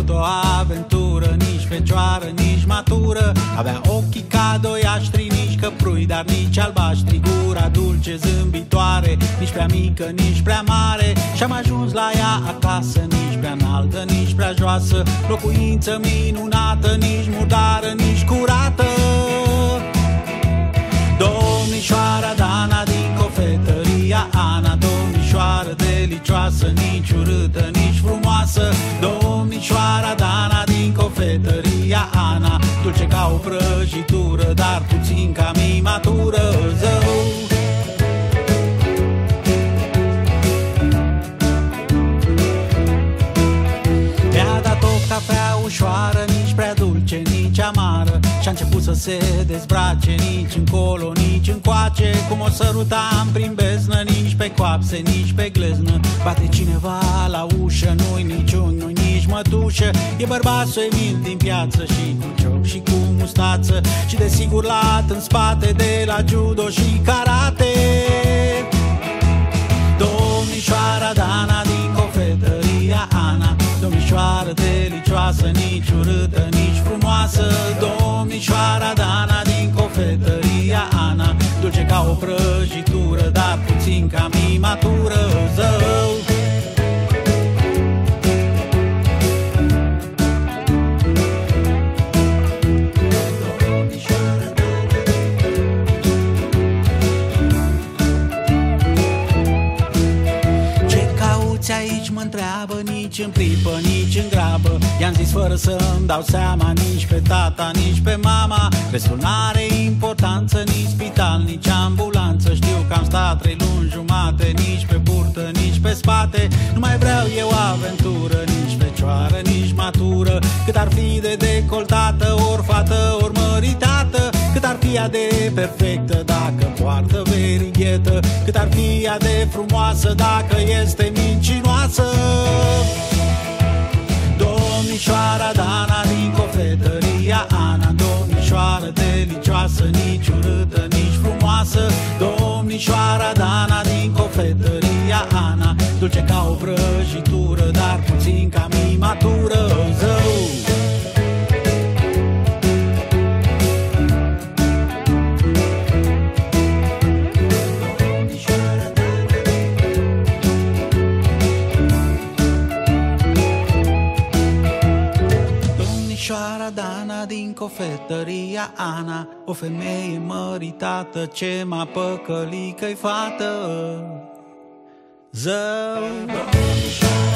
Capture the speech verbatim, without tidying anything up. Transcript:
vrut o aventură, nici fecioară, nici matură. Avea ochii ca doi aștri, nici căprui, dar nici albaștri. Gura dulce, zâmbitoare, nici prea mică, nici prea mare. Și-am ajuns la ea acasă, nici prea înaltă, nici prea joasă. Locuință minunată, nici murdară, nici curată. Domnișoara Dana din cofetăria Ana, domnișoară delicioasă, nici urâtă, nici frumoasă. Domnișoara Dana din cofetăria Ana, dulce ca o prăjitură, dar puțin cam imatură. Zău! Mi-a dat o cafea ușoară, nici prea dulce, nici amară. Și-a început să se dezbrace, nici încolo, nici încoace. Cum o sărutam prin beznă, nici pe coapse, nici pe gleznă. Bate cineva la ușă, nu-i nici unghi, nu-i nici mătușă. E bărbatul Emil din piață, și cu cioc și cu mustață. Și desigur lat în spate de la judo și karate. Domnișoara Dana din cofetăria Ana, domnișoară delicioasă, nici urâtă, nici frumoasă. Domnișoara Dana din cofetăria Ana, dulce ca o prăjitură, dar puțin cam imatură. Zău! Aici mă întreabă, nici în pripă, nici în grabă. I-am zis fără să-mi dau seama, nici pe tata, nici pe mama. Restul n-are importanță, nici spital, nici ambulanță. Știu că am stat trei luni jumate, nici pe burtă, nici pe spate. Nu mai vreau eu aventură, nici fecioară, nici matură. Cât ar fi de decoltată, ori fată, ori măritată. Cât ar fi ea de perfectă dacă poartă verighetă. Cât ar fi ea de frumoasă dacă este mincinoasă. Domnișoara Dana din cofetăria Ana, domnișoară delicioasă, nici urâtă, nici frumoasă. Domnișoara Dana din cofetăria Ana, dulce ca o prăjitură, dar puțin cam imatură. Zău! Domnișoara Dana din cofetăria Ana, o femeie măritată ce m-a păcălit că-i fată. Zău!